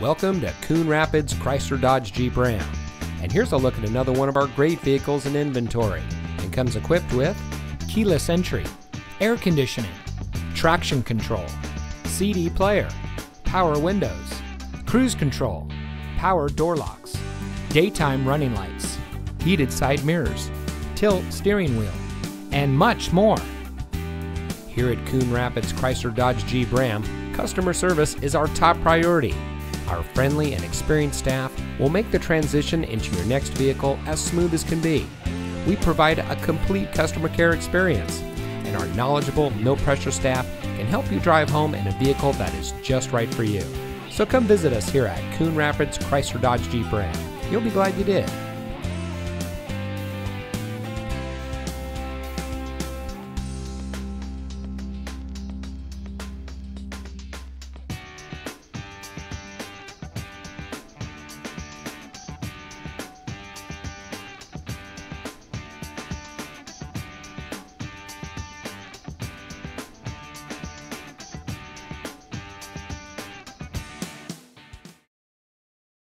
Welcome to Coon Rapids Chrysler Dodge Jeep Ram. And here's a look at another one of our great vehicles in inventory. It comes equipped with keyless entry, air conditioning, traction control, CD player, power windows, cruise control, power door locks, daytime running lights, heated side mirrors, tilt steering wheel, and much more. Here at Coon Rapids Chrysler Dodge Jeep Ram, customer service is our top priority. Our friendly and experienced staff will make the transition into your next vehicle as smooth as can be. We provide a complete customer care experience, and our knowledgeable, no-pressure staff can help you drive home in a vehicle that is just right for you. So come visit us here at Coon Rapids Chrysler Dodge Jeep Ram. You'll be glad you did.